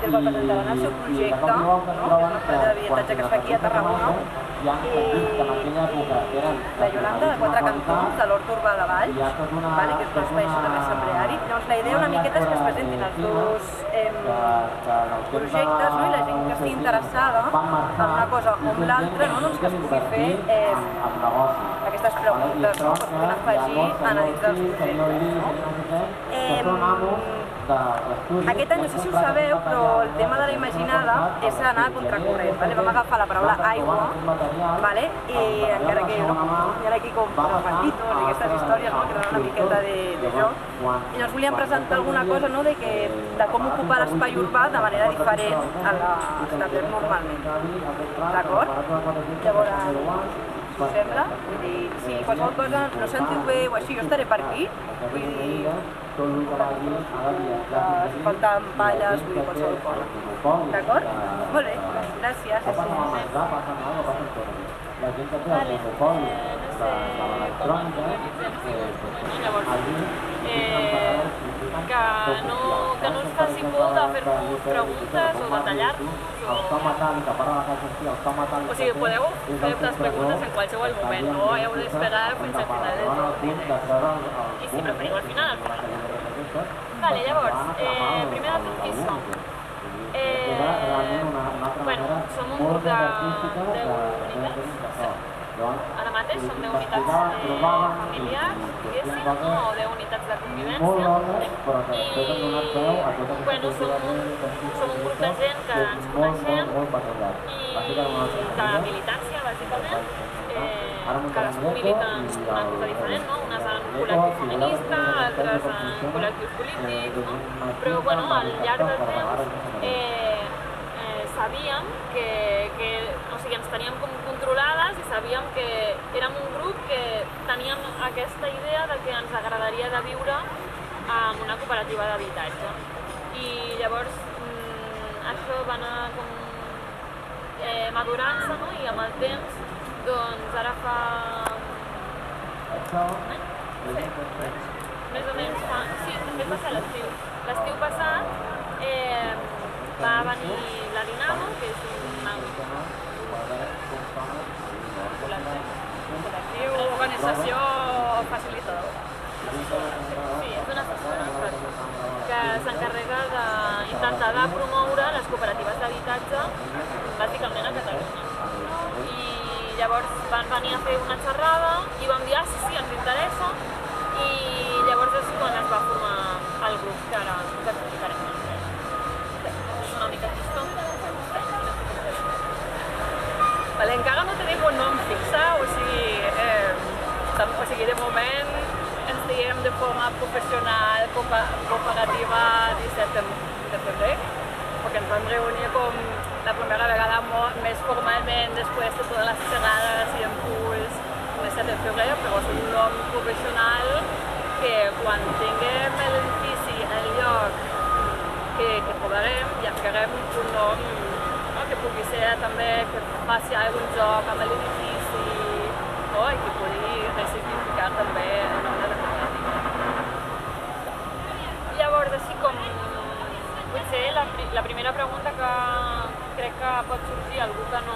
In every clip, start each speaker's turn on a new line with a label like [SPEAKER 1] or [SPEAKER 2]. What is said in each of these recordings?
[SPEAKER 1] del qual presentaran el seu projecte, que és una empresa d'habitatge que es fa aquí a Tarragona, i la Yolanda, de Quatre Cantons, de l'Hort Urbà de Valls, que és un espai també assembleari. Llavors la idea una miqueta és que es presentin els dos projectes, i la gent que estigui interessada en una cosa o en l'altra, que es pugui fer aquestes preguntes, que es puguin afegir en dins dels projectes. Aquest any, no sé si ho sabeu, però el tema de la Imaginada és anar a contracorrent. Vam agafar la paraula aigua, i encara que hi ha aquí com fantitos i aquestes històries que donen una miqueta de joc, i llavors volíem presentar alguna cosa de com ocupar l'espai urbà de manera diferent a l'establert normalment. D'acord? Llavors, si us sembla, si qualsevol cosa no sentiu bé o així, jo estaré per aquí, vull dir, si falten balles, vull dir, qualsevol cosa. D'acord? Molt bé, gràcies.
[SPEAKER 2] Vale, que no us faci por de fer-vos preguntes o batallar-nos. O sigui, podeu fer les preguntes en qualsevol moment, no heu d'esperar fins al final del torn. I si preferiu al final, al final. Vale, llavors, primer de tot, qui som? Bueno, som un grup de 10 unitats. Ara mateix som 10 unitats familiars, diguéssim, o 10 unitats de convivència. I, bueno, som un grup de gent que ens coneixem i de militància, bàsicament. Cadascú milita en una cosa diferent, unes en col·lectiu feminista, altres en col·lectius polítics, però, bueno, al llarg del temps sabíem que ens teníem com controlades i sabíem que érem un grup que teníem aquesta idea de que ens agradaria de viure en una cooperativa d'habitatge. I llavors això va anar com madurant-se, i amb el temps, doncs ara fa... més o menys fa... Sí, de fet va ser l'estiu. L'estiu passat va venir la Dinamo, que és una organització facilitadora. Sí, és una assessora que s'encarrega d'intentar de promoure les cooperatives d'habitatge bàsicament a Catalunya. I llavors van venir a fer una xerrada i vam dir, sí, ens interessa, i llavors és quan es va formar el grup que ara us explicarem. Una mica tristó.
[SPEAKER 1] Encara no tenim un nom fixe, o sigui, de moment ens diem de forma professional, cooperativa 17 de febrer, perquè ens vam reunir com la primera vegada més formalment després de totes les xerrades i impuls el 17 de febrer, però és un nom professional que quan tinguem l'edifici, el lloc que trobarem, ja farem un nom que pugui ser també que faci algun joc amb l'edifici i que pugui resignificar també el nom de la cooperativa. Llavors, així com potser la primera pregunta que crec que pot sorgir a algú que no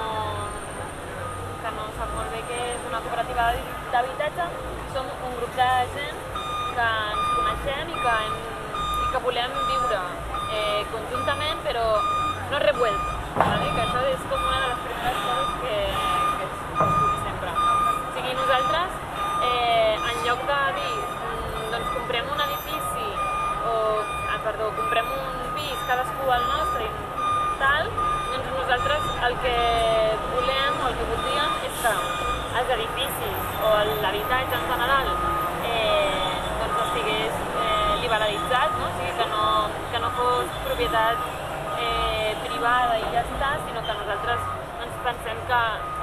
[SPEAKER 1] sap molt bé què és una cooperativa d'habitatge, som un grup de gent que ens coneixem i que volem viure conjuntament, però no revueltos. Que això és com una de les primeres coses que es pugui sempre. O sigui, nosaltres, en lloc de dir, doncs comprem un edifici o, comprem un pis, cadascú el nostre i tal, doncs nosaltres el que volem o el que voldríem és que els edificis o l'habitatge en general doncs estigués liberalitzat, o sigui, que no fos propietat privada i ja està, sinó que nosaltres ens pensem que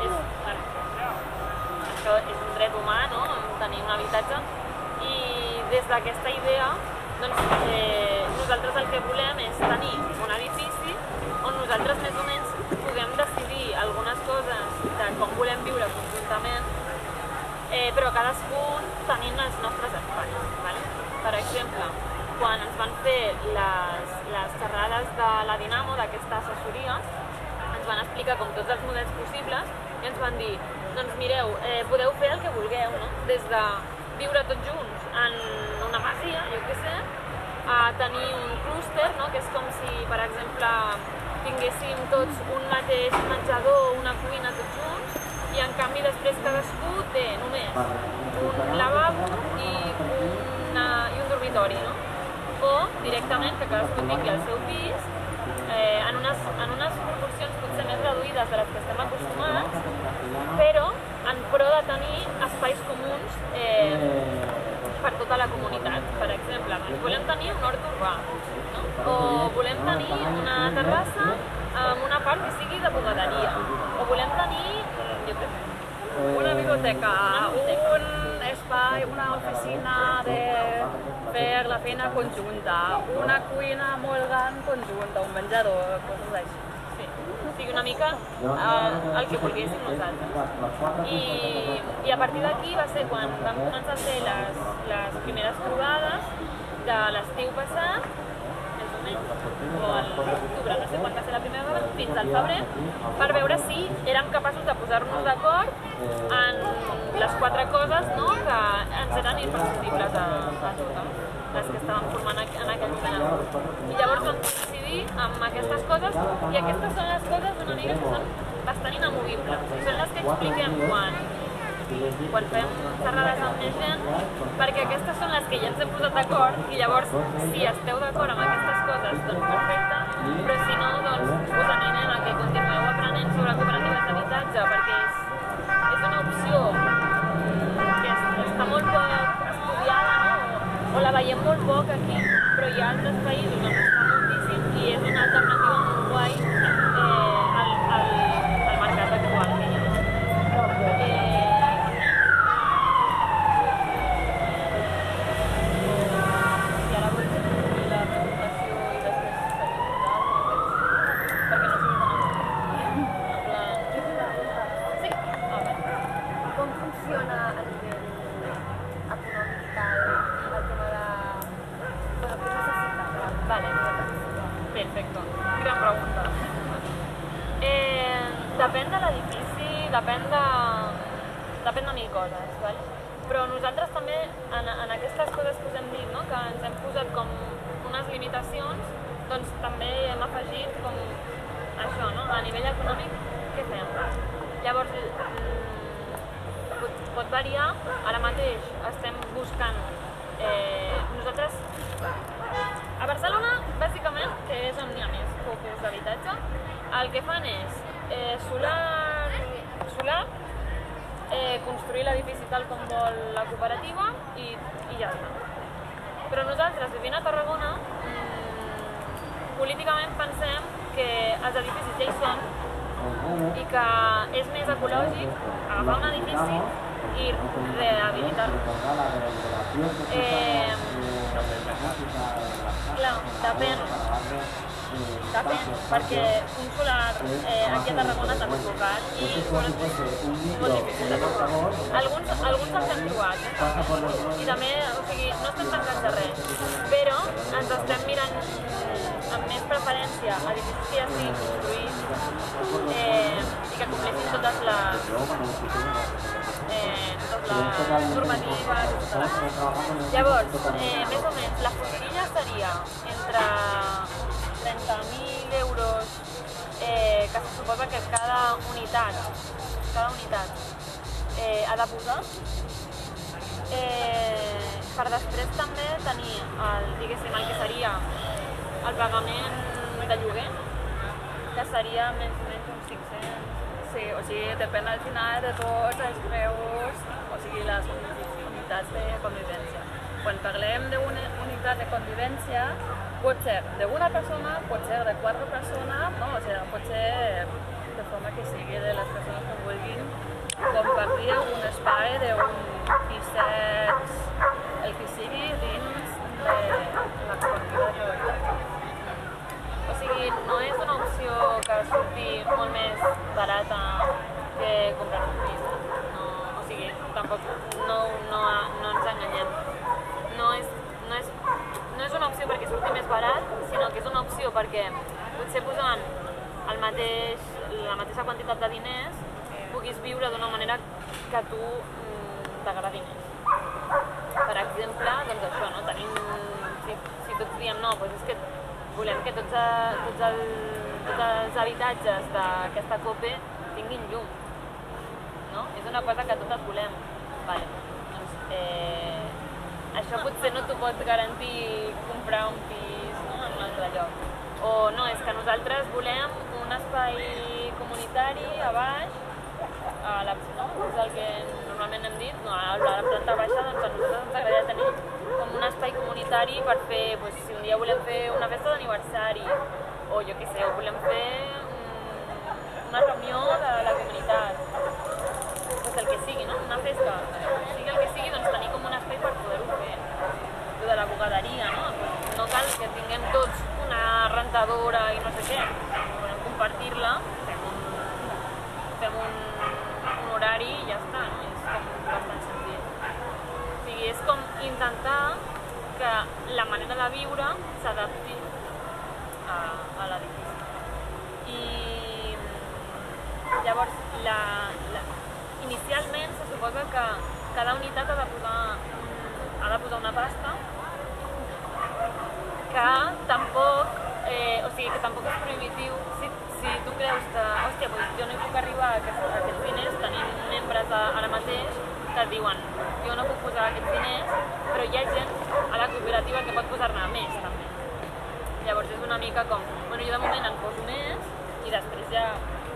[SPEAKER 1] això és un dret humà, tenir un habitatge, i des d'aquesta idea nosaltres el que volem és tenir un edifici on nosaltres més o menys puguem decidir algunes coses de com volem viure conjuntament, però cadascun tenint els nostres espais. Per exemple, quan ens van fer les les xerrades de la Dinamo, d'aquesta assessoria, ens van explicar com tots els models possibles i ens van dir, doncs mireu, podeu fer el que vulgueu, no? Des de viure tots junts en una masia, jo què sé, a tenir un clúster, no? Que és com si, per exemple, tinguéssim tots un mateix menjador, una cuina tots junts, i en canvi després cadascú té només un lavabo i un dormitori, no? O directament que cadascú tingui el seu pis en unes proporcions potser més reduïdes de les que estem acostumats, però en pro de tenir espais comuns per tota la comunitat. Per exemple, volem tenir un hort urbà, no? O volem tenir una terrassa amb una part que sigui de bugaderia, o volem tenir, jo què sé,
[SPEAKER 3] una biblioteca, un espai, una oficina de fer la feina conjunta, una cuina molt gran conjunta, un menjador, coses així.
[SPEAKER 1] Sí, o sigui, una mica el que volguéssim nosaltres. I a partir d'aquí va ser quan vam començar a fer les primeres trobades de l'estiu passat, més o menys, o a l'octubre, no sé quan va ser la primera vegada, fins al febrer, per veure si érem capaços de posar-nos d'acord en les 4 coses, no, que ens eren imprescindibles a totes les que estàvem formant en aquell moment. I llavors vam decidir amb aquestes coses, i aquestes són les coses una mica que són bastant inamovibles. Són les que expliquem quan fem xerrades amb més gent, perquè aquestes són les que ja ens hem posat d'acord, i llavors, si esteu d'acord amb aquestes coses, doncs perfecte, però si no, doncs us animem a que continueu aprenent sobre cooperatives d'habitatge, perquè és una opció que està molt poc estudiada, no? O la veiem molt poc aquí, però hi ha altres països on està moltíssim i és una alternativa molt guai al mercat actual que hi ha. I ara vull fer la presentació i després perquè no sigui tan sí,
[SPEAKER 4] com funciona a nivell econòmic i tal el tema de... Bueno, què necessita?
[SPEAKER 1] Vale, perfecto. Gran pregunta. Depèn de l'edifici, depèn de mil coses, ¿vale? Però nosaltres també, en aquestes coses que us hem dit, no? Que ens hem posat com unes limitacions, doncs també hem afegit com això, no? A nivell econòmic, què fem? Llavors, pot variar. Ara mateix estem buscant nosaltres a Barcelona, bàsicament, que és on hi ha més focus d'habitatge, el que fan és solar, construir l'edifici tal com vol la cooperativa i ja està. Però nosaltres, vivint a Tarragona, políticament pensem que els edificis ja hi són i que és més ecològic agafar un edifici i rehabilitar-lo. Clar, depèn, perquè un solar aquí a Tarragona també és local i molt difícil de trobar. Alguns els hem trobat, i també, o sigui, no estem tancats de res, però ens estem mirant amb més preferència edificis que ja estiguin construïts i que compleixin totes les normatives. Llavors, més o menys, la forquilla seria entre 30.000 euros que se suposa que cada unitat ha de posar, per després també tenir diguéssim, el que seria el pagament de lloguer, que seria més o menys uns 500.
[SPEAKER 3] Sí, o sigui, depèn al final de tots els preus, o sigui, les unitats de convivència. Quan parlem d'una unitat de convivència, pot ser d'una persona, pot ser de 4 persones, no? O sigui, pot ser de forma que sigui de les persones que vulguin compartir un espai d'un piset, el que sigui dins de la cooperativa de l'habitatge.
[SPEAKER 1] O sigui, no és una opció que surti molt més barata que comprar un pis. No, o sigui, tampoc no ens enganyem. No és una opció perquè surti més barat, sinó que és una opció perquè potser posant la mateixa quantitat de diners puguis viure d'una manera que a tu t'agradi més. Per exemple, doncs això, no? Si tots diem no, doncs és que volem que tots els habitatges d'aquesta COPE tinguin llum, no? És una cosa que totes volem. Vale. Doncs, això potser no t'ho pot garantir comprar un pis, no? En un altre lloc. O no, és que nosaltres volem un espai comunitari a baix, no? És el que normalment hem dit, no? A la planta baixa doncs, a nosaltres ens agradaria tenir com un espai comunitari per fer, doncs, si un dia volem fer una festa d'aniversari, o jo què sé, o volem fer una reunió de la comunitat, doncs el que sigui, no? Una festa, sigui el que sigui, doncs tenir com un espai per poder-ho fer. Lo de la bugaderia, no? No cal que tinguem tots una rentadora i no sé què, podem compartir-la, fem un horari i ja està, no? És com bastant senzill. O sigui, és com intentar que la manera de viure s'adapti a l'edifici. I llavors, inicialment se suposa que cada unitat ha de posar una pasta que tampoc, que tampoc és prohibitiu si tu creus que, hòstia, doncs jo no hi puc arribar a aquests diners, tenim membres ara mateix que et diuen jo no puc posar aquests diners, però hi ha gent a la cooperativa que pot posar-ne més també. Llavors és una mica com, bueno, jo de moment en poso més i després ja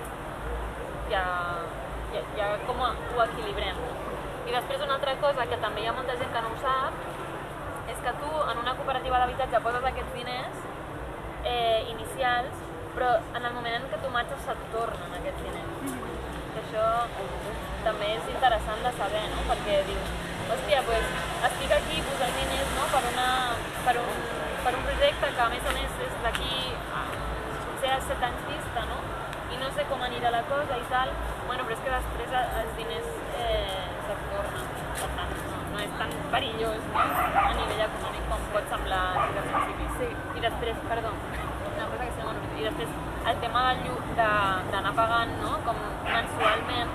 [SPEAKER 1] com ho equilibrem. I després una altra cosa que també hi ha molta gent que no ho sap és que tu en una cooperativa d'habitatge poses aquests diners inicials, però en el moment en què tu marxes se't tornen aquests diners. Que això també és interessant de saber, no? Perquè dius, hòstia, doncs estic aquí posant diners, no? per un projecte que a més és d'aquí potser a 7 anys vista, no? I no sé com anirà la cosa i tal, bueno, però és que després els diners se't tornen, per tant, no és tan perillós, no? A nivell econòmic com pot semblar al principi. Sí. I després, perdó, una cosa que se m'ha oblidat, i després el tema d'anar pagant, no? Com mensualment,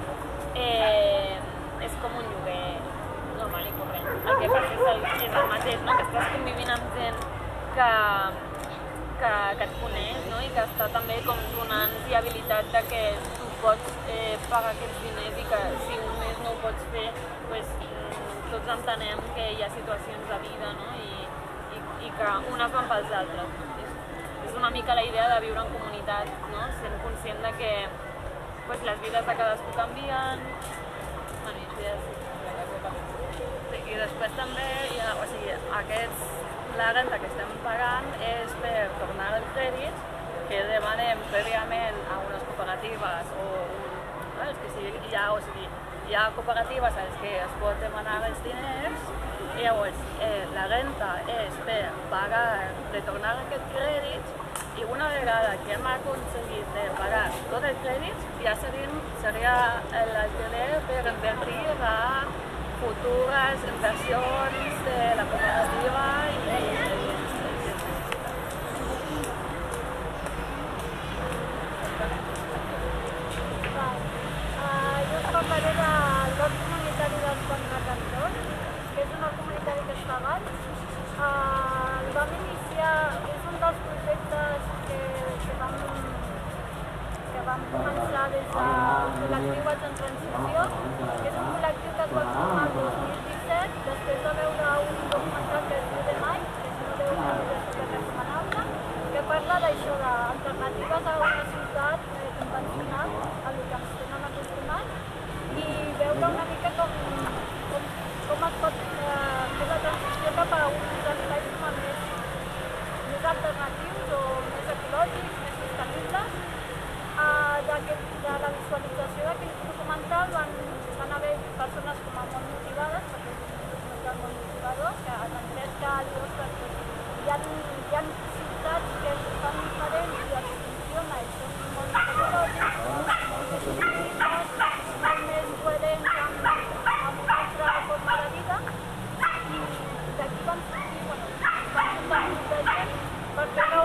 [SPEAKER 1] és com un lloguer normal i corrent. El que passa és el mateix, no? Que estàs convivint amb gent que et coneix, no? I que està també com donant viabilitat de que tu pots pagar aquests diners i que si un mes no ho pots fer, doncs tots entenem que hi ha situacions de vida, no? I que unes van pels altres. No? És una mica la idea de viure en comunitat, no? Sent conscient de que les vides de cadascú canvien.
[SPEAKER 3] I després també hi ha, la renta que estem pagant és per tornar els crèdits que demanem prèviament a unes cooperatives hi ha cooperatives a les que es pot demanar els diners i llavors la renta és per retornar aquests crèdits i una vegada que hem aconseguit de pagar tots els crèdits ja seria l'alquiler per invertir a futures inversions de la cooperativa
[SPEAKER 5] Jo us parlaré del bloc comunitari dels Bons Recantors, que és un comunitari que està a Valls. El vam iniciar, és un dels projectes que vam començar des del col·lectiu Valls en Transició, que és un col·lectiu que es va formar el 2017 després de veure un documental que es diu The Mind, que si no deu una super recomanable, que parla d'això, d'alternatives a una ciutat convencional, a el que ens tenen acostumats, i veure una mica com es pot fer la transició cap a uns espais més alternatius o més ecològics, més sostenibles. De la visualització d'aquell documental van haver persones com a molt motivades, perquè és un documental molt motivador, que han tret que hi ha ciutats que es fan diferents i es funciona i són molt més ecològics, molt més coherents amb una altra forma de vida. I d'aquí van sortir, van juntar molta gent per veure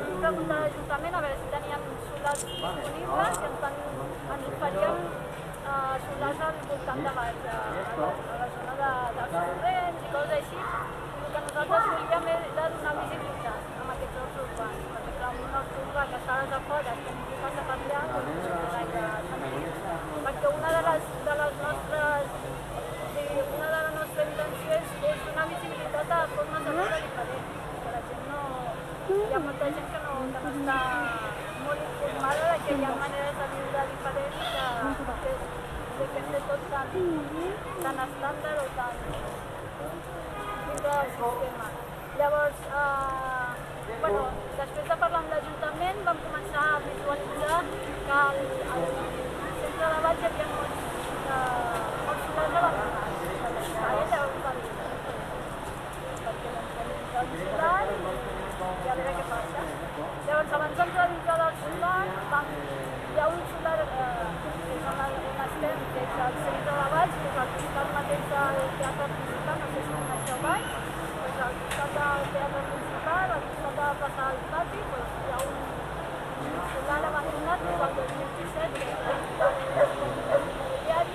[SPEAKER 5] vam preguntar a l'Ajuntament a veure si teníem solars disponibles i ens oferien solars al voltant de baix, a la zona dels torrents i coses així. I el que nosaltres volíem era donar visibilitat amb aquests horts urbans, perquè clar, un hort urbà que està a les afores, que ningú passa per allà, doncs no és gaire sentit. Perquè una de les nostres intenció és donar visibilitat a formes de viure diferents. Que la gent no... Hi ha molta gent que no està molt informada de que hi ha maneres de viure diferents que fer tot tan estàndard o tan dintre del sistema. Llavors, després de parlar amb l'Ajuntament vam començar a visualitzar que al centre de Valls hi havia molts solars abandonats. Llavors vam dir, perquè l'entrevista del solar i a veure què passa. Llavors, abans d'entrar del solar, hi ha un solar que és on estem, que és al centre de Valls, que és al costat mateix del teatre principal, no sé si coneixeu Valls, doncs al costat del teatre principal, al costat de la plaça del Pati, doncs hi ha un solar abandonat des del 2017, que és immobiliari,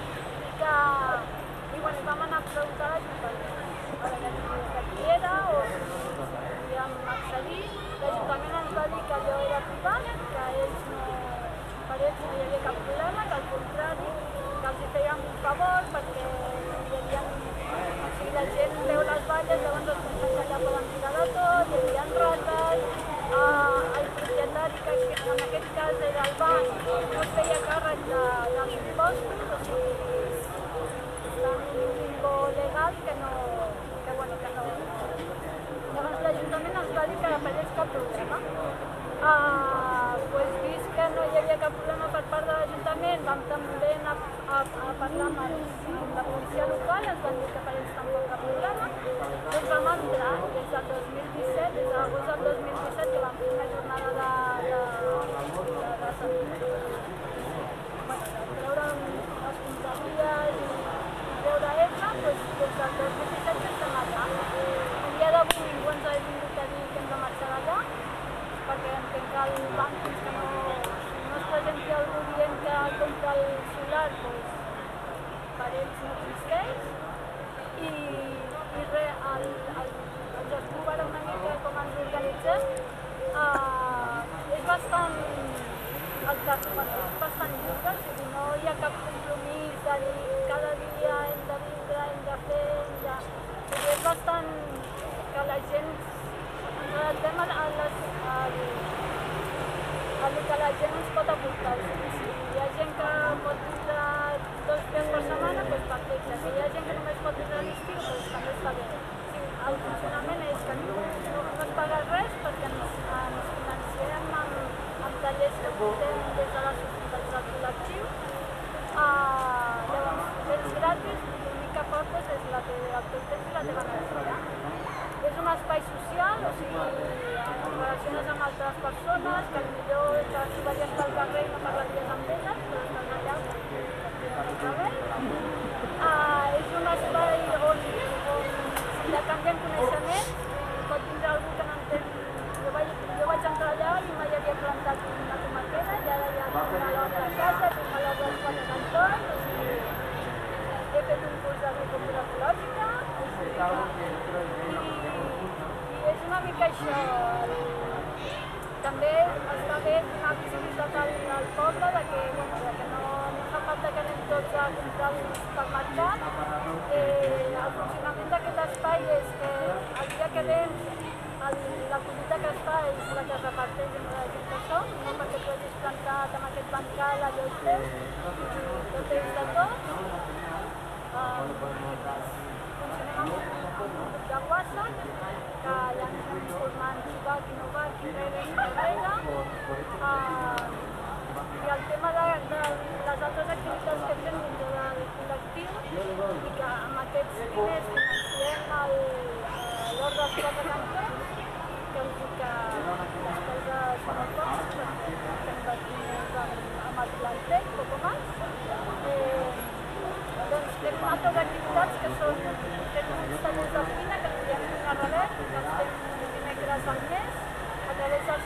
[SPEAKER 5] i vam anar a preguntar a l'Ajuntament a veure qui era o si podíem accedir. L'Ajuntament ens va dir que allò era privat, que per ells no hi havia cap problema, que al contrari, que els feien un favor perquè si la gent veu les valles, llavors els consells allà poden tirar de tot, hi havia rates, el propietari, que en aquest cas era el banc, no es feia càrrec dels impostos, o sigui, un limbo legal que no... Llavors l'Ajuntament ens va dir que per ells cap problema. Vist que no hi havia cap problema per part de l'Ajuntament, vam també anar a parlar amb la policia local, ens van dir que per ells tampoc cap problema. Doncs vam entrar des del 2017, des de l'agost del 2017, que vam fer una jornada de treure les comptaries i treure EFA, doncs des del 2017 que estem allà. El dia d'avui ningú ens ha vingut a dir que hem de marxar d'allà, perquè entenc que el banc fins que no es presenti algú dient que compra el solar, doncs per ells no existeix. I res, el Jasmine era una mica com ens organitzem, és bastant lliure, o sigui, no hi ha cap compromís de dir cada dia hem de vindre, hem de fer, és bastant que la gent ens adaptem a el que la gent ens pot aportar. Si hi ha gent que pot vindre 2 dies per setmana, doncs perfecte. Si hi ha gent que només pot vindre a l'estiu, doncs també està bé. El funcionament és que no es paga res perquè ens financiem amb tallers que portem des de les societats del col·lectiu. Llavors, és gratis, l'únic que portes és el teu temps i la teva energia. És un espai social, o sigui, et relaciones amb altres persones, que potser que si veies pel carrer i no parlaries amb elles, però estàs allà per carrer. És un espai on intercanviem coneixements, pot vindre algú que no entén. Jo vaig entrar allà i mai havia plantat una tomaquera, i ara ja tinc una l'hora a casa, tinc una l'hora als quadres d'entorn, o sigui, he fet un curs d'agricultura ecològica, i és una mica això. També està bé donar visibilitat al poble que no fa falta que anem tots a comprar al supermercat. El funcionament d'aquest espai és que el dia que anem la collita que es fa és la que es reparteix entre la gent que som, no perquè tu hagis plantat amb aquest bancal allò és teu, tot és de tot. Funcionem amb un grup de WhatsApp, que allà ens anem informant qui va, qui no va, qui rega i no rega. I el tema de les altres activitats que fem dintre del col·lectiu i que amb aquests diners financiem l'hort dels 4 cantons, que us dic que les coses són molt poques, perquè estem diners amb el planter, poc o més. Doncs fem altres activitats que són uns tallers de cuina que ens diem una relet, que els fem dimecres al mes, a través de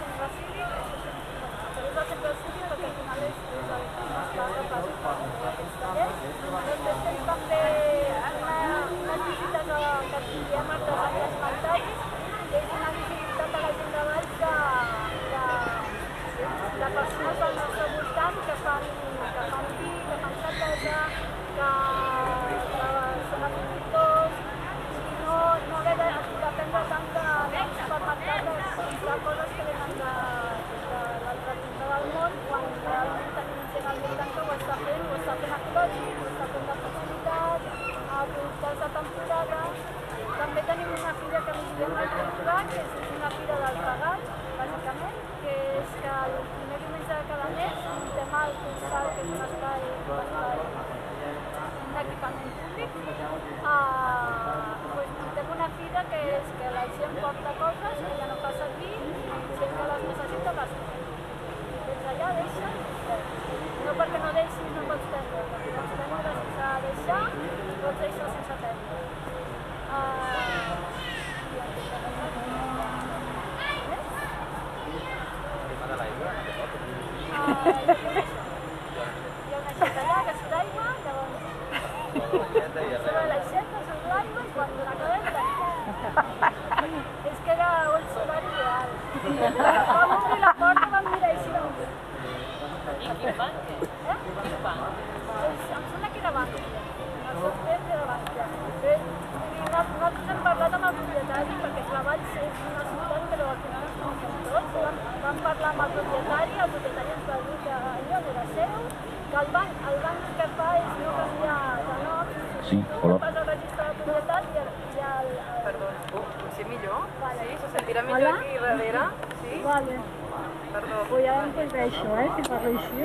[SPEAKER 5] una aixeta allà que surt aigua, llavors sobre l'aixeta, surt l'aigua i quan l'acabem tanquem. És que era un solar ideal. Vam obrir la porta, vam mirar així vam dir.
[SPEAKER 1] I quin banc és? Quin banc?
[SPEAKER 5] Em sembla que era Bankia, el software era Bankia. Nosaltres hem parlat amb el propietari perquè la Valls és una ciutat però al final ens coneixem tots. Vam parlar amb el propietari ens va dir que allò era seu, que el banc que fa és no canviar de nom.
[SPEAKER 2] Sí, hola.
[SPEAKER 5] Vas al registre de propietat i el...
[SPEAKER 3] Perdó, potser millor?
[SPEAKER 5] Vale.
[SPEAKER 3] Sí, se sentirà millor aquí darrere? Sí?
[SPEAKER 5] Vale.
[SPEAKER 3] Perdó.
[SPEAKER 5] Ui, ara em coneixo, si parlo així.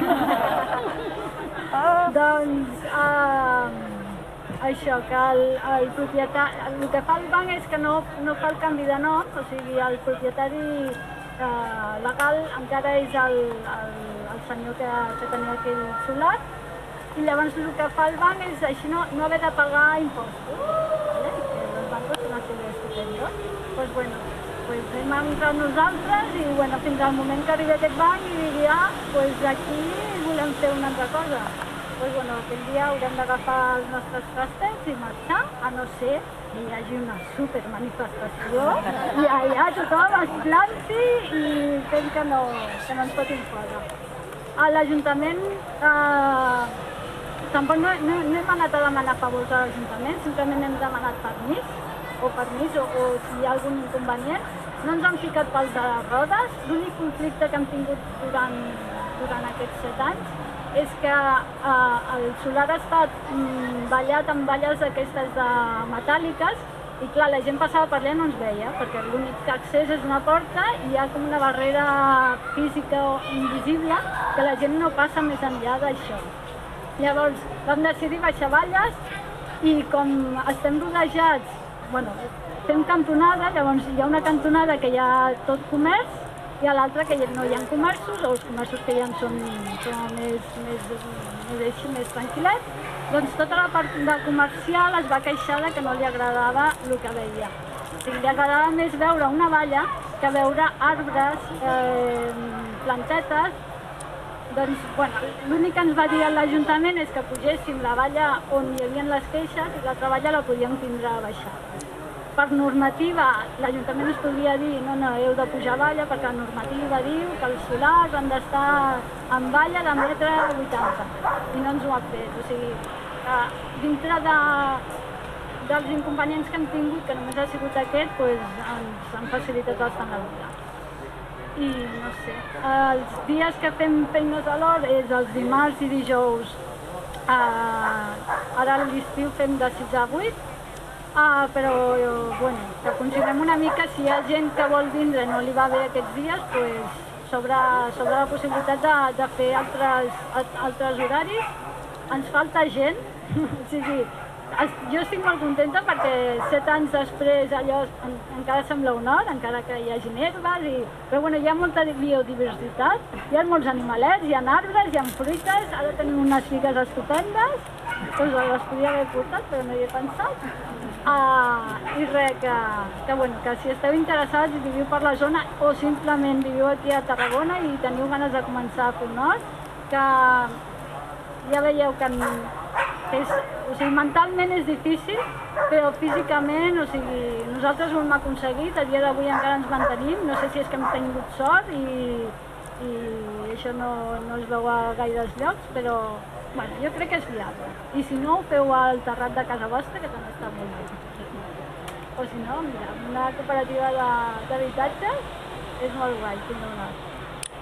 [SPEAKER 5] Doncs, això, que el propietari, el que fa el banc és que no fa el canvi de nom, o sigui, el propietari legal encara és el senyor que tenia aquell solar, i llavors el que fa el banc és així no haver de pagar impostos, ¿vale? Que els bancos són así estupendos. Pues bueno, pues hem entrat nosaltres i bueno, fins al moment que arribi aquest banc i digui, pues aquí volem fer una altra cosa. Pues bueno, aquell dia haurem d'agafar els nostres trastets i marxar, a no ser que hi hagi una supermanifestació i allà tothom es planti i fent que no ens fotin fora. A l'Ajuntament tampoc no hem anat a demanar favors a l'Ajuntament, simplement hem demanat permís o si hi ha algun inconvenient. No ens han ficat pels de les rodes, l'únic conflicte que hem tingut durant aquests 7 anys és que el solar ha estat ballat amb balles d'aquestes metàl·liques i clar, la gent passava per allà i no ens veia perquè l'únic accés és una porta i hi ha com una barrera física o invisible que la gent no passa més enllà d'això. Llavors vam decidir baixar balles i com estem rodejats, bueno, fem cantonada, llavors hi ha una cantonada que hi ha tot comerç i a l'altra que no hi ha comerços, o els comerços que hi ha són més tranquil·lets, doncs tota la part de comercial es va queixar que no li agradava el que veia. O sigui, li agradava més veure una valla que veure arbres, plantetes. Doncs, bueno, l'únic que ens va dir l'Ajuntament és que pugéssim la valla on hi havia les queixes i l'altra valla la podíem tindre baixada. Per normativa, l'Ajuntament ens podria dir no, heu de pujar valla perquè la normativa diu que els solars han d'estar en valla de 1,80 m i no ens ho ha fet. O sigui, dintre dels inconvenients que hem tingut, que només ha sigut aquest, ens han facilitat bastant la vida. I no sé, els dies que fem feines a l'hora és els dimarts i dijous. Ara a l'estiu fem de 6 a 8. Però bueno, que considerem una mica si hi ha gent que vol vindre i no li va bé aquests dies, sobre la possibilitat de fer altres horaris. Ens falta gent, o sigui, jo estic molt contenta perquè 7 anys després allò encara sembla un hort, encara que hi hagi herbes, però bueno, hi ha molta biodiversitat, hi ha molts animalets, hi ha arbres, hi ha fruites, ara tenim unes figues estupendes, doncs les podria haver portat però no hi he pensat. I res, que si esteu interessats i viviu per la zona o simplement viviu aquí a Tarragona i teniu ganes de començar a fer un hort, que ja veieu que mentalment és difícil, però físicament, o sigui, nosaltres ho hem aconseguit, a dia d'avui encara ens mantenim, no sé si és que hem tingut sort i això no es veu a gaires llocs, però bueno, jo crec que és viable. I si no, ho feu al terrat de casa vostra, que també està molt bé. O si no, mira, una cooperativa d'habitatges és molt guai, tindre un hort.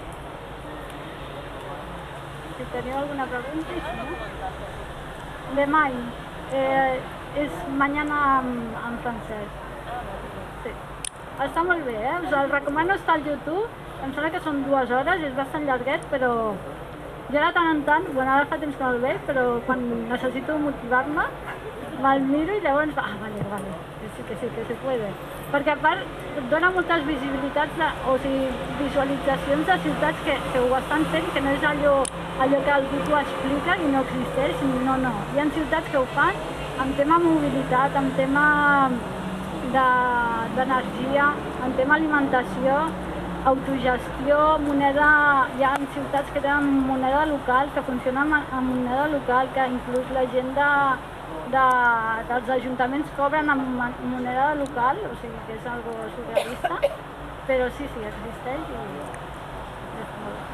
[SPEAKER 5] Si teniu alguna pregunta, si no? Demà, és mañana en francès. Sí. Està molt bé, us el recomano estar al YouTube, em sembla que són 2 hores, és bastant llarguet, però jo de tant en tant, bueno, ara fa temps que no el veig, però quan necessito motivar-me, me'l miro i llavors, vale, que sí, que se puede. Perquè a part dona moltes visibilitats, o sigui, visualitzacions de ciutats que ho estan fent, que no és allò que algú t'ho explica i no existeix, no. Hi ha ciutats que ho fan en tema mobilitat, en tema d'energia, en tema alimentació, autogestió, moneda, hi ha ciutats que tenen moneda local, que funcionen amb moneda local, que inclús la gent dels ajuntaments cobren amb moneda local, o sigui que és algo surrealista, però sí, existeix i és molt.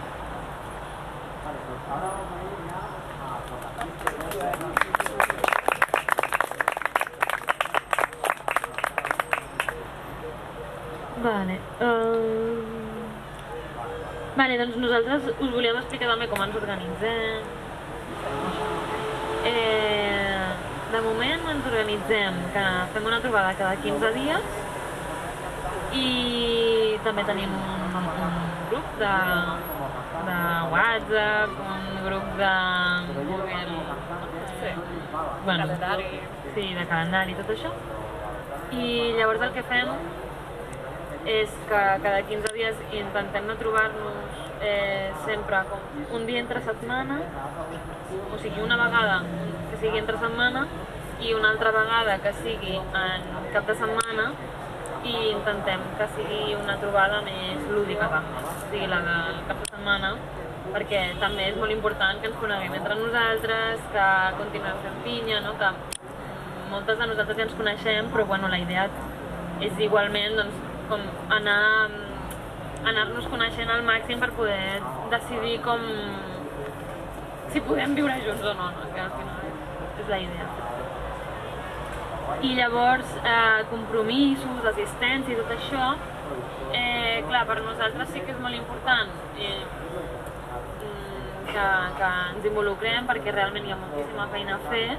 [SPEAKER 1] Vale, doncs nosaltres us volíem explicar també com ens organitzem. De moment ens organitzem que fem una trobada cada 15 dies i també tenim un grup de WhatsApp, un grup de Google,
[SPEAKER 3] calendari.
[SPEAKER 1] Sí, de calendari i tot això. I llavors el que fem és que cada 15 dies intentem de trobar-nos sempre com un dia entre setmana, o sigui una vegada que sigui entre setmana i una altra vegada que sigui en cap de setmana, i intentem que sigui una trobada més lúdica també, o sigui la del cap de setmana, perquè també és molt important que ens coneguem entre nosaltres, que continuem fent pinya, no? Que moltes de nosaltres ja ens coneixem, però bueno, la idea és igualment doncs, com anar-nos coneixent al màxim per poder decidir com si podem viure junts o no, que al final és la idea. I llavors, compromisos, assistència i tot això, clar, per nosaltres sí que és molt important que ens involucrem perquè realment hi ha moltíssima feina a fer.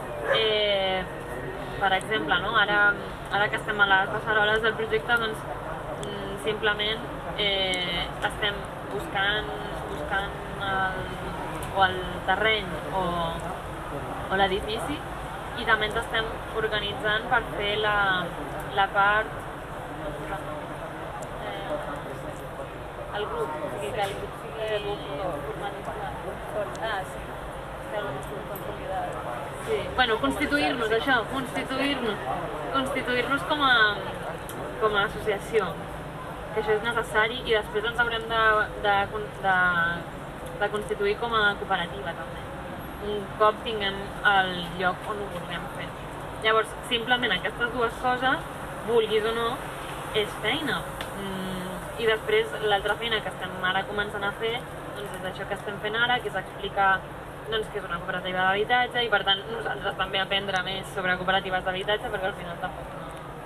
[SPEAKER 1] Per exemple, no? Ara que estem a les passaroles del projecte, doncs simplement estem buscant el terreny o l'edifici, i també ens estem organitzant per fer la part el grup, o sigui que el grup sigui formalitzat. Sí, bueno, constituir-nos, això, constituir-nos com a associació, que això és necessari, i després ens haurem de constituir com a cooperativa també, un cop tinguem el lloc on ho vulguem fer. Llavors, simplement aquestes dues coses, vulguis o no, és feina. I després l'altra feina que estem ara començant a fer doncs és això que estem fent ara, que és explicar doncs, que és una cooperativa d'habitatge, i per tant nosaltres també aprendre més sobre cooperatives d'habitatge, perquè al final tampoc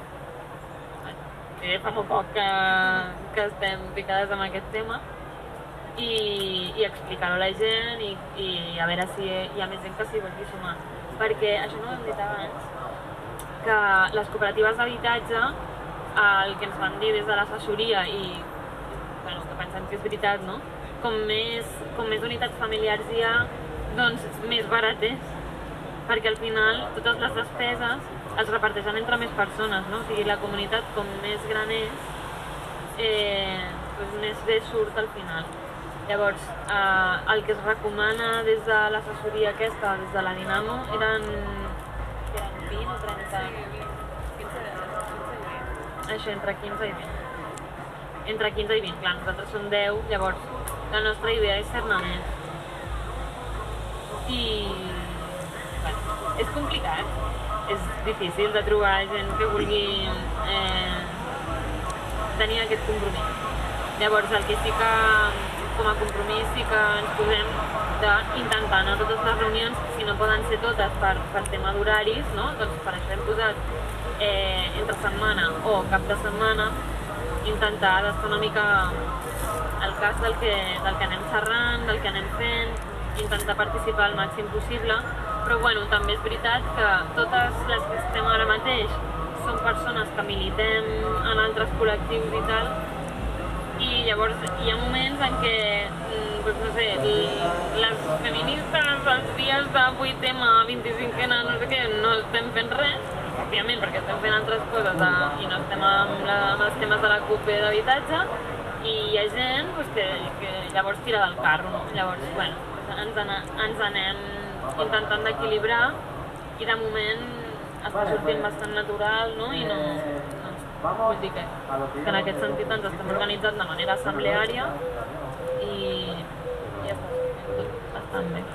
[SPEAKER 1] fa molt poc que estem ficades en aquest tema, i explicar-ho a la gent i a veure si hi ha més gent que s'hi vulgui sumar, perquè això no ho hem dit abans, que les cooperatives d'habitatge, el que ens van dir des de l'assessoria, i bueno, que pensem que és veritat, no? Com més unitats familiars hi ha, doncs més barat és, perquè al final totes les despeses es reparteixen entre més persones, no? O sigui, la comunitat com més gran és, doncs més bé surt al final. Llavors, el que es recomana des de l'assessoria aquesta, des de la Dinamo, eren 20 o 30... Això, entre 15 i 20. Entre 15 i 20, clar, nosaltres som 10, llavors la nostra idea és ser-ne més. I... bueno, és complicat, és difícil de trobar gent que vulgui tenir aquest compromís. Llavors, el que sí que, com a compromís, sí que ens posem d'intentar anar a totes les reunions, si no poden ser totes per tema d'horaris, no? Doncs per això hem posat entre setmana o cap de setmana, intentar d'estar una mica al cas del que anem xerrant, del que anem fent, intentar participar el màxim possible, però bueno, també és veritat que totes les que estem ara mateix són persones que militem en altres col·lectius i tal, i llavors hi ha moments en què, doncs no sé, les feministes els dies de 8M, 25ena, no sé què, no estem fent res, òbviament perquè estem fent altres coses i no estem amb els temes de la CUP d'habitatge, i hi ha gent que llavors tira del carro, no? Llavors, bueno, ens anem intentant d'equilibrar, i de moment està sortint bastant natural, no? I no ens Vull dir que en aquest sentit ens estem organitzant de manera assembleària i ja està, bastant bé.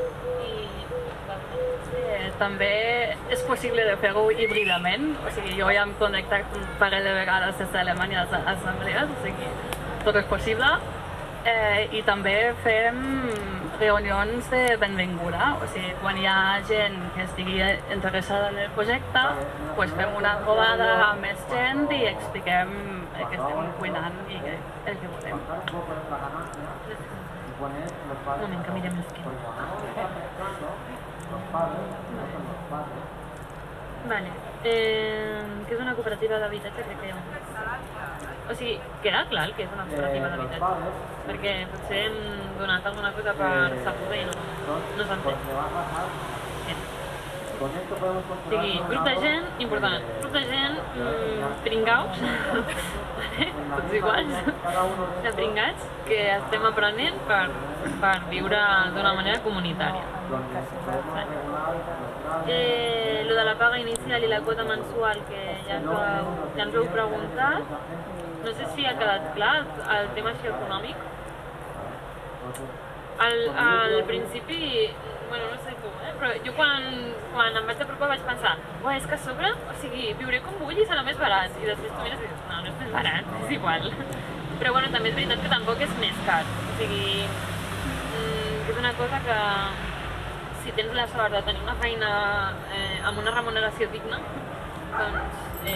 [SPEAKER 1] També és possible de fer-ho híbridament, o sigui, jo ja em connectat un parell de vegades des d'Alemanya a les assemblees, o sigui, tot és possible. I també fem reunions de benvinguda, o sigui, quan hi ha gent que estigui interessada en el projecte, doncs fem una trobada amb més gent i expliquem el que estem cuinant i el que volem. Un moment, que mirem l'esquena. Vale. Que és una cooperativa d'habitatge, crec que hi ha un... O sigui, queda clar que és una cooperativa d'habitatge, perquè potser hem donat alguna cosa per saber i no s'entén. O sigui, grup de gent, important, grup de gent pringaus, tots iguals, de pringats, que estem aprenent per viure d'una manera comunitària. Lo de la paga inicial i la quota mensual, que ja ens heu preguntat, no sé si ha quedat clar el tema així econòmic. Al principi, bueno, no sé tu, però jo quan em vaig apropar vaig pensar, és que a sobre, o sigui, viuré com vull i serà més barat. I després tu mires i dius, no és més barat, és igual. Però bueno, també és veritat que tampoc és més car. O sigui, és una cosa que si tens la sort de tenir una feina amb una remuneració digna, doncs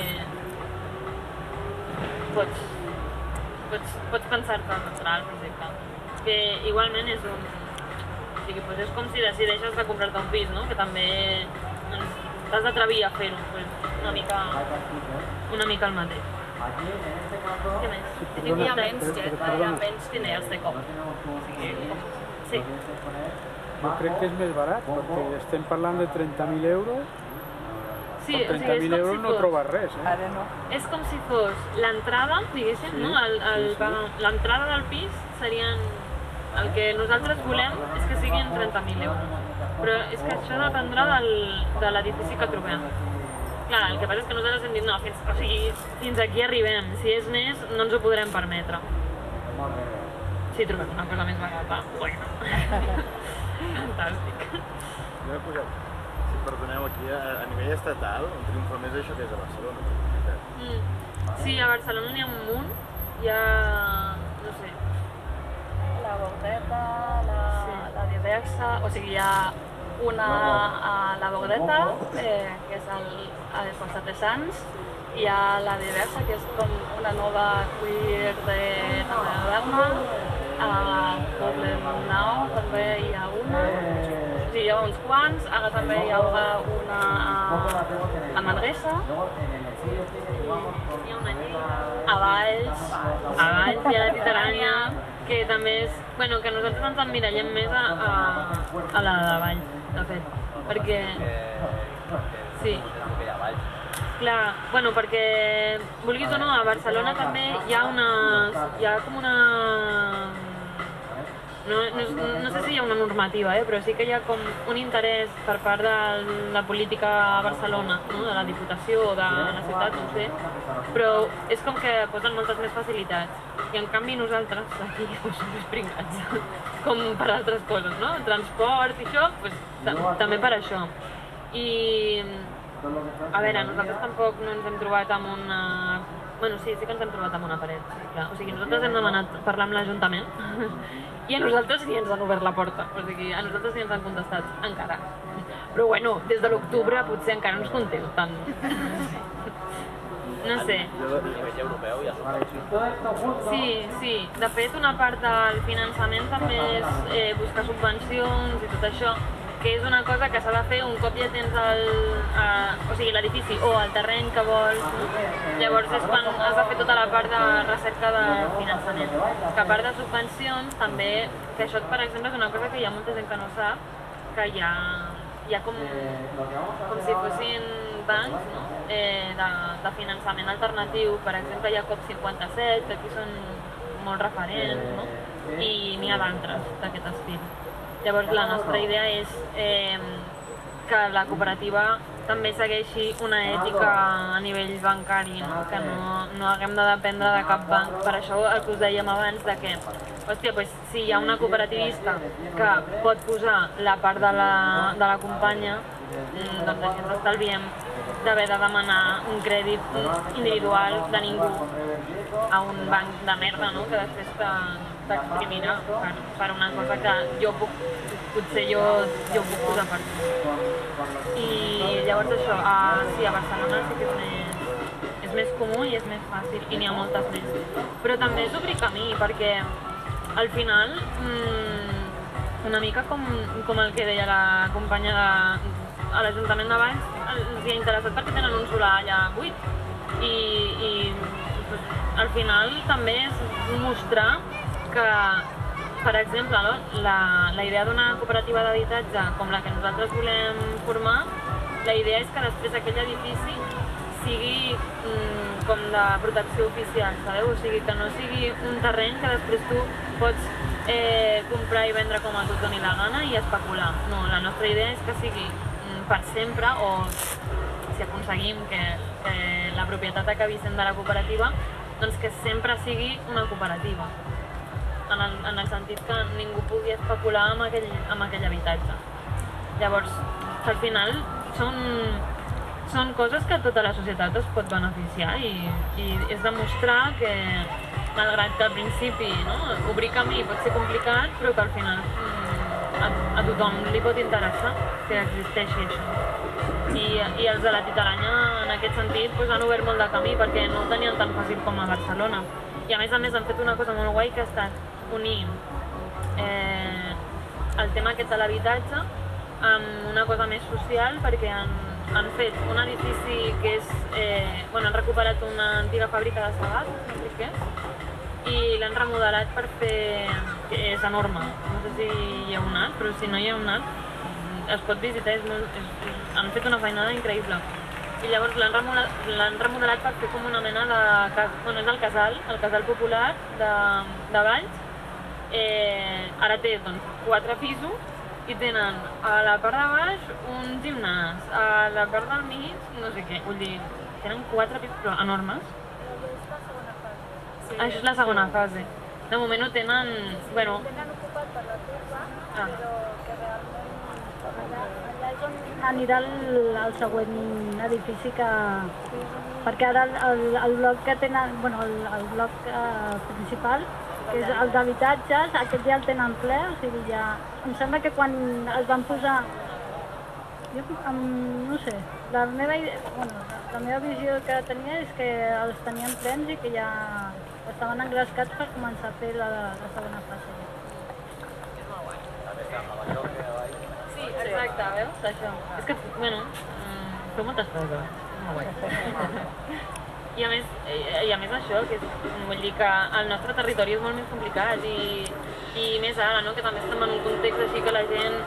[SPEAKER 1] pots pensar-te en entrar al projecte. Que igualment és un... O sigui, és com si decideixes de comprar-te un pis, no? Que també t'has d'atrevir a fer-ho. Una mica el mateix. Què més? Hi ha menys diners de cop. Sí.
[SPEAKER 6] Jo crec que és més barat, perquè estem parlant de 30.000 euros.
[SPEAKER 1] Sí,
[SPEAKER 6] per 30.000 euros no trobes res,
[SPEAKER 3] Ara no.
[SPEAKER 1] És com si fos l'entrada, diguéssim, no? L'entrada del pis serien... El que nosaltres volem és que siguin 30.000 euros. Però és que això dependrà de l'edifici que trobem. Clar, el que passa és que nosaltres hem dit, no, fins aquí arribem. Si és més, no ens ho podrem permetre. Si trobem una cosa més barata, bueno. Fantàstic.
[SPEAKER 2] Jo he posat, si perdoneu, aquí a nivell estatal, on triomfa més això que és a Barcelona.
[SPEAKER 1] Sí, a Barcelona n'hi ha un munt, hi ha, no sé,
[SPEAKER 3] La Bordeta, la Diversa, o sigui, hi ha una a la Bordeta, que és al costat de Sants, hi ha la Diversa, que és com una nova queer de Tarragona, a Poblenou també hi ha una, sí, hi ha uns quants, ara també hi haurà una a Manresa,
[SPEAKER 1] hi ha una llei.
[SPEAKER 3] a Valls,
[SPEAKER 1] hi ha la Literània, que també és... Bueno, que nosaltres ens emmirallem més a la de Valls, de fet, perquè... Sí. Clar, bueno, perquè, vulguis o no, a Barcelona també hi ha com una... No sé si hi ha una normativa, però sí que hi ha com un interès per part de la política a Barcelona, no? De la Diputació o de la ciutat, no sé, però és com que posen moltes més facilitats. I en canvi nosaltres aquí som més pringats, com per altres coses, no? El transport i això, també per això. I, a veure, nosaltres tampoc no ens hem trobat amb una... Bueno, sí que ens hem trobat amb una paret, sí, clar. O sigui, nosaltres hem demanat parlar amb l'Ajuntament i a nosaltres sí ens han obert la porta, o sigui, a nosaltres sí ens han contestat, encara. Però bueno, des de l'octubre potser encara ens contesten. No sé. Sí. De fet, una part del finançament també és buscar subvencions i tot això, que és una cosa que s'ha de fer un cop ja tens l'edifici o el terreny que vols. Llavors és quan has de fer tota la part de recerca de finançament. Que a part de subvencions, també, que això per exemple és una cosa que hi ha molta gent que no sap, que hi ha com si fossin bancs, no? De finançament alternatiu. Per exemple, hi ha COP57, que aquí són molt referents, no? I n'hi ha d'altres d'aquest estil. Llavors la nostra idea és que la cooperativa també segueixi una ètica a nivell bancari, no? Que no haguem de dependre de cap banc. Per això el que us dèiem abans de que, hòstia, doncs, si hi ha una cooperativista que pot posar la part de la companya, doncs així ens estalviem d'haver de demanar un crèdit individual de ningú a un banc de merda, no? Que després t'exprimirà per una cosa que potser jo puc posar per tu. I llavors això, sí, a Barcelona sí que és més comú i és més fàcil i n'hi ha moltes més. Però també és obrir camí, perquè al final, una mica com el que deia la companya a l'Ajuntament de Valls, els hi ha interessat perquè tenen un solar allà buit i al final també és mostrar que, per exemple, la idea d'una cooperativa d'habitatge com la que nosaltres volem formar, la idea és que després aquell edifici sigui com de protecció oficial, sabeu? O sigui, que no sigui un terreny que després tu pots comprar i vendre com a tu et doni la gana i especular. No, la nostra idea és que sigui per sempre, o si aconseguim que la propietat acabi sent de la cooperativa, doncs que sempre sigui una cooperativa, en el sentit que ningú pugui especular amb aquell habitatge. Llavors, al final són coses que tota la societat es pot beneficiar i és demostrar que, malgrat que al principi obrir camí pot ser complicat, però que al final a tothom li pot interessar que existeixi això. I els de la Titaranya, en aquest sentit, han obert molt de camí perquè no ho tenien tan fàcil com a Barcelona. I a més han fet una cosa molt guai que ha estat unir el tema aquest de l'habitatge amb una cosa més social, perquè han fet un edifici que és... han recuperat una antiga fàbrica de sabat, no sé què, i l'han remodelat per fer... és enorme, no sé si hi heu anat, però si no hi heu anat es pot visitar, han fet una feinada increïble. I llavors l'han remodelat per fer com una mena de... és el casal popular de Valls. Ara té 4 pisos i tenen a la part de baix un gimnàs, a la part del mig no sé què, vull dir, tenen 4 pisos però enormes. Això és la segona fase. De moment ho tenen...
[SPEAKER 5] Tenen ocupat per la terra, però que realment allà és on anirà el següent edifici que... Perquè ara el bloc que tenen, el bloc principal, que és el d'habitatges, aquest ja el tenen ple, o sigui ja... Em sembla que quan es van posar... Jo, no sé, la meva visió que tenia és que els tenien plens i que ja estaven engrescats per començar a fer la segona fase.
[SPEAKER 1] Sí, exacte, veus? Això. És que, feu moltes coses. Molt guai. I a més això, que vull dir que el nostre territori és molt més complicat i més ara, que també estem en un context així que la gent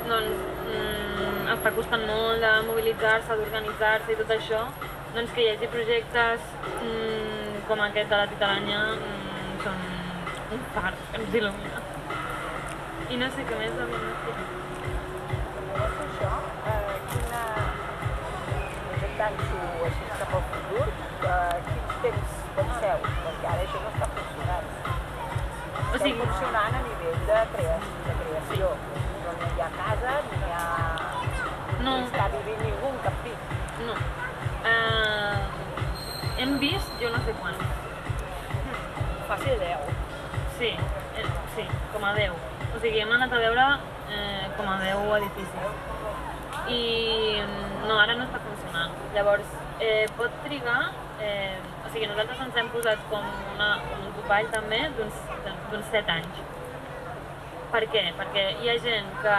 [SPEAKER 1] està costant molt de mobilitzar-se, d'organitzar-se i tot això, doncs que hi hagi projectes com aquest de la Titaranya són un far que ens il·lumina. I no sé què més de mi.
[SPEAKER 7] Llavors això, quina projectant-s'ho així cap al futur, quins temps penseu? Perquè ara això no està funcionant. Està funcionant a nivell de creació. No hi ha casa, no està vivint ningú en cap pic.
[SPEAKER 1] No. Hem vist, jo no sé quan.
[SPEAKER 3] Fàcil 10.
[SPEAKER 1] Sí, com a 10. O sigui, hem anat a veure com a 10 edificis. I no, ara no està funcionant. Llavors, pot trigar... O sigui, nosaltres ens hem posat com un topall també d'uns 7 anys. Per què? Perquè hi ha gent que...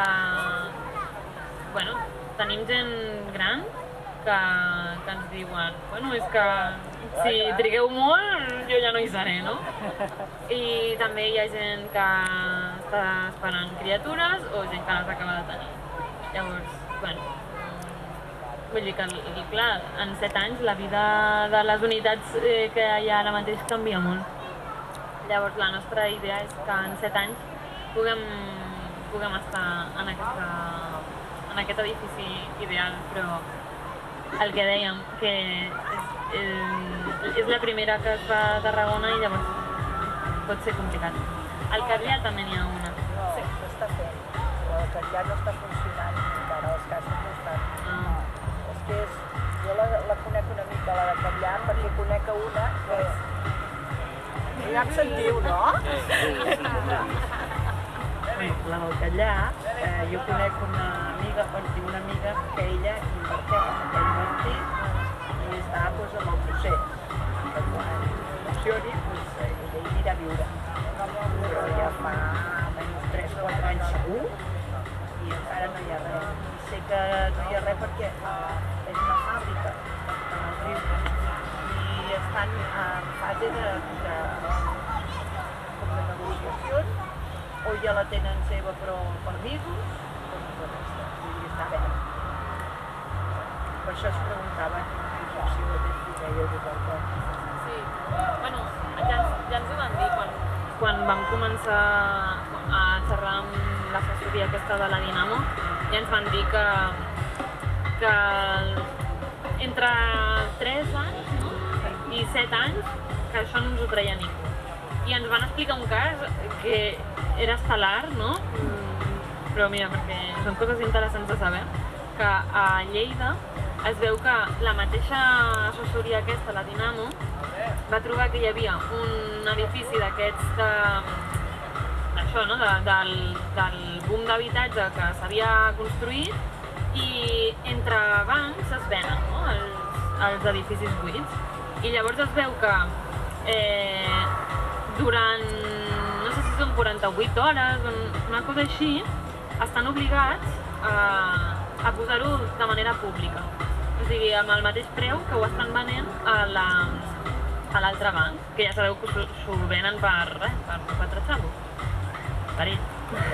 [SPEAKER 1] tenim gent gran que ens diuen és que si trigueu molt jo ja no hi seré, no? I també hi ha gent que està esperant criatures o gent que les acaba de tenir. Llavors, vull dir que, clar, en 7 anys la vida de les unitats que hi ha ara mateix canvia molt. Llavors, la nostra idea és que en 7 anys puguem estar en aquest edifici ideal, però el que dèiem, que és la primera que es fa a Tarragona i llavors pot ser complicat. Al Catllar també n'hi ha una.
[SPEAKER 7] No, s'està fent, però el Catllar no està funcionant encara, les cases no estan. És que jo la conec una mica, la de Catllar, perquè conec a una que... Ja em sentiu, no? La del Catllar, jo conec una amiga que ella inverteix i està amb el procés. Que quan funcioni, ella hi anirà a viure. Però ja fa menys 3-4 anys segur i encara no hi ha res. I sé que no hi ha res perquè és una fàbrica al riu i estan en fase de negociacions o ja la tenen seva però permisos o no la resta. Vull dir, està verd. Per això es preguntaven si ho deia vosaltres.
[SPEAKER 1] Sí, bueno, ja ens ho van dir quan vam començar a xerrar amb l'assessoria aquesta de la Dinamo, ja ens van dir que entre 3 anys i 7 anys que això no ens ho treia ningú. I ens van explicar un cas que era estel·lar, no? Però mira, perquè són coses interessants de saber, que a Lleida es veu que la mateixa assessoria aquesta, la Dinamo, va trobar que hi havia un edifici d'aquests d'això, no? Del boom d'habitatge que s'havia construït i entre bancs es venen, no? Els edificis buits. I llavors es veu que durant, no sé si són 48 hores o una cosa així, estan obligats a posar-ho de manera pública. O sigui, amb el mateix preu que ho estan venent a l'altre banc, que ja sabeu que s'ho venen per tratxar-ho. Per ell.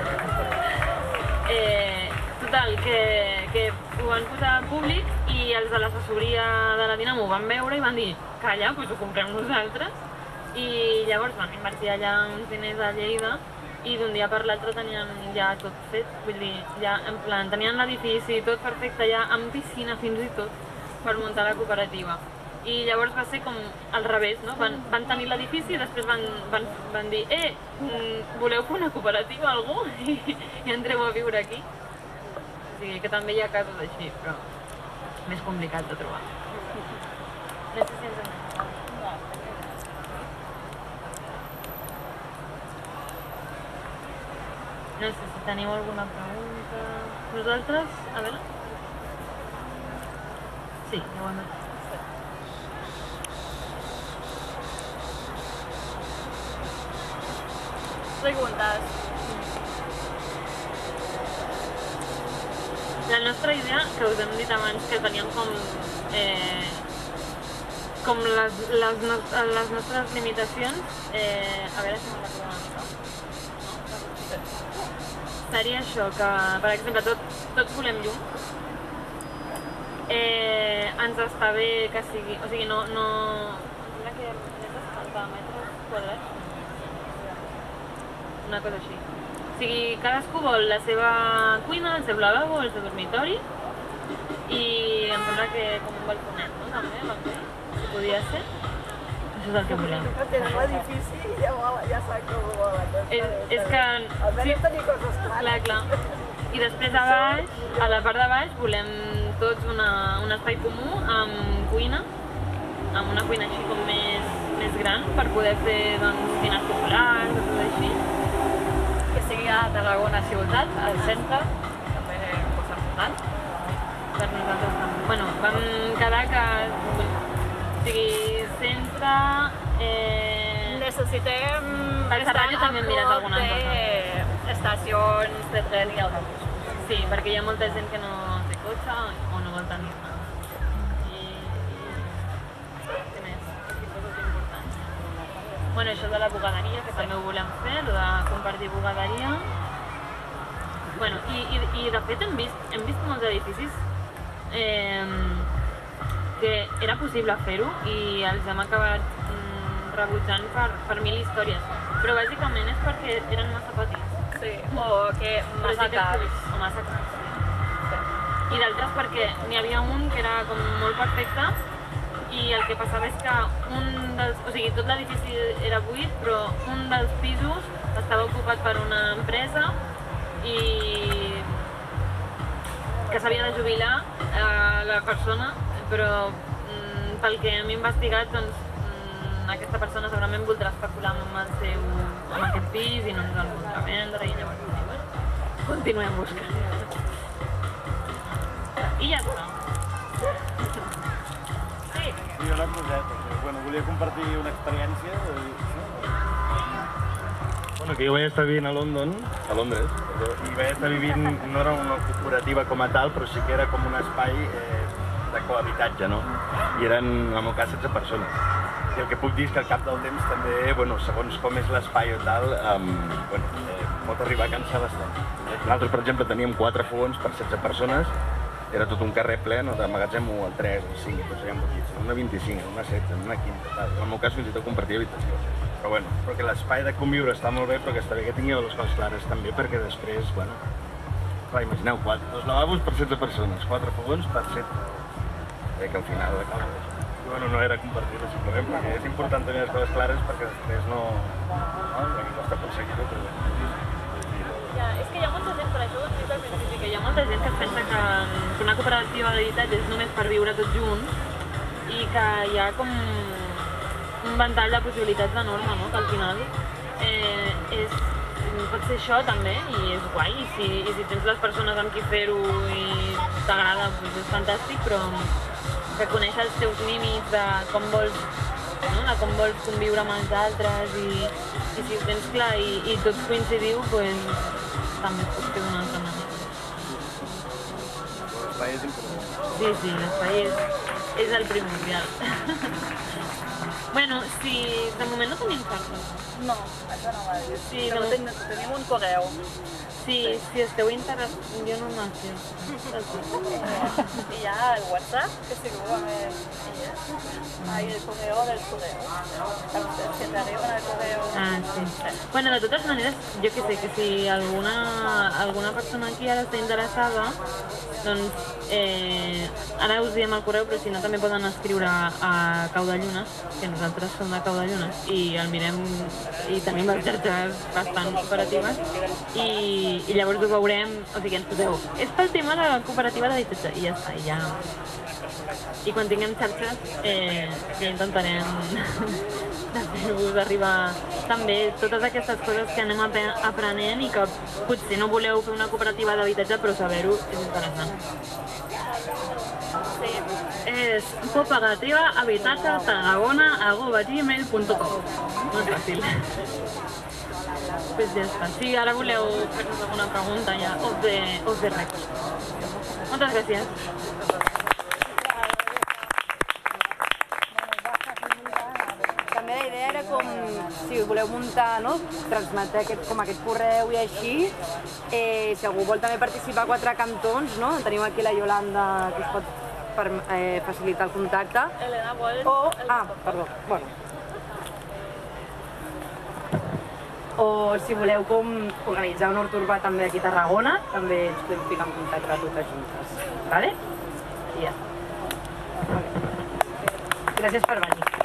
[SPEAKER 1] Total, que ho van posar públic i els de l'assessoria de la Dinamo ho van veure i van dir calla, doncs ho comprem nosaltres. I llavors van invertir allà uns diners a Lleida i d'un dia per l'altre tenien ja tot fet, vull dir, ja en plan, tenien l'edifici tot perfecte ja, amb piscina fins i tot, per muntar la cooperativa. I llavors va ser com al revés, no? Van tenir l'edifici i després van dir voleu fer una cooperativa algú? I entreu a viure aquí. O sigui que també hi ha casos així, però més complicat de trobar. No sé si ens hem... No sé si teniu alguna pregunta... Nosaltres, a veure... Sí, ja ho hem dit.
[SPEAKER 3] Preguntes.
[SPEAKER 1] La nostra idea, que us hem dit abans, que teníem com les nostres limitacions, a veure si me la trobem. Seria això, que per exemple tots volem llum. Ens està bé que sigui, o sigui, no... Em sembla que més de 70 metres quadrats. Una cosa així. O sigui, cadascú vol la seva cuina, el seu lavabo, el seu dormitori i em sembla que com un balconet, no? També, vam dir, si podia ser. Això és el que volem.
[SPEAKER 7] Tenen l'edifici i ja saben com ho volen.
[SPEAKER 1] És que...
[SPEAKER 7] Almenys tenir coses clares.
[SPEAKER 1] Clar. I després a baix, a la part de baix, volem tots un espai comú amb cuina, amb una cuina així com més gran per poder fer dinars populars o tot així.
[SPEAKER 3] Que sigui a Tarragona ciutat, al centre, també cosa important.
[SPEAKER 1] Per nosaltres també. Bueno, vam quedar que sigui centre...
[SPEAKER 3] Necessitem
[SPEAKER 1] estar a prop
[SPEAKER 3] d'estacions de tren i autobús.
[SPEAKER 1] Sí, perquè hi ha molta gent que no té cotxe o no vol tenir-ne. I... què més? Aquí coses importants. Bueno, això de la bugaderia, que també ho volem fer, el de compartir bugaderia. Bueno, i de fet hem vist molts edificis que era possible fer-ho i els hem acabat rebutjant per mil històries. Però bàsicament és perquè eren massa petits.
[SPEAKER 3] Sí, o que massa cars.
[SPEAKER 1] O massa cars, sí. i d'altres perquè n'hi havia un que era com molt perfecte i el que passava és que tot l'edifici era buit, però un dels pisos estava ocupat per una empresa i que s'havia de jubilar la persona, però pel que hem investigat, doncs, aquesta persona segurament voldrà especular amb aquest pis i no ens el voldrà vendre i llavors continuem buscant. I ja està. Sí.
[SPEAKER 8] Sí, una coseta. Volia compartir una experiència. Que jo vaig estar vivint a Londres, i vaig estar vivint, no era una cooperativa com a tal, però sí que era com un espai de cohabitatge, no? I eren, en el meu cas, 16 persones. I el que puc dir és que al cap del temps també, segons com és l'espai o tal, pot arribar a cansar bastant. Nosaltres, per exemple, teníem 4 fogons per 16 persones, era tot un carrer ple, no d'emmagatzem-ho al 3, al 5, i tots érem petits, una 25, una 16, una 15, tal. En el meu cas fins i tot compartia habitació. Però perquè l'espai de conviure està molt bé, però que està bé que tingui les coses clares també, perquè després, clar, imagineu, 2 lavabos per 16 persones, 4 fogons per 7. Que al final acaba bé. No era compartir-ho simplement, perquè és important tenir les coses clares perquè després no costa aconseguir-ho, però
[SPEAKER 1] és que hi ha molta gent, per això ho he dit al principi, que hi ha molta gent que pensa que una cooperativa d'habitatge és només per viure tots junts i que hi ha com un ventall de possibilitats enorme, no? Que al final pot ser això també i és guai, i si tens les persones amb qui fer-ho i t'agrada, doncs és fantàstic, però que conèixer els teus límits de com vols conviure amb els altres i si ho tens clar i tots coincidiu, doncs també es pot fer d'una altra manera.
[SPEAKER 8] L'espai és important.
[SPEAKER 1] Sí, l'espai és el primordial. Bueno, si de moment no tenim cartes.
[SPEAKER 3] No, això no va dir. Sí, tenim un correu.
[SPEAKER 1] Sí, si esteu interessats, jo no m'ho sé.
[SPEAKER 3] I hi ha el WhatsApp, que segurament hay el correo del correo. Si te arriben al correo...
[SPEAKER 1] Sí. Bueno, de totes maneres, jo que sé, que si alguna persona aquí ara està interessada, doncs ara us diem el correu, però si no també poden escriure a Cau de Llunes, que nosaltres som de Cau de Llunes, i el mirem i tenim les xarxes bastant cooperatives, i llavors ho veurem, o sigui, ens poseu, és pel tema de la cooperativa d'habitatge, i ja està, i ja... I quan tinguem xarxes ja intentarem de fer-vos arribar també totes aquestes coses que anem aprenent i que potser no voleu fer una cooperativa d'habitatge, però saber-ho és interessant. Sí, és cooperativa-habitatge-tarragona@gmail.com. Molt fàcil. Pues ja està. Si ara voleu fer-nos alguna pregunta ja, os de res. Moltes gràcies.
[SPEAKER 7] També la idea era com, si voleu muntar, no? Transmetre aquest correu i així, si algú vol també participar a 4 cantons, no? Tenim aquí la Yolanda, que us pot facilitar el contacte.
[SPEAKER 3] Elena vol...
[SPEAKER 7] Perdó, bueno. O si voleu com organitzar un hort urbà també aquí a Tarragona, també ens podem ficar en contacte totes juntes. Vale? I ja està. Gràcies per venir.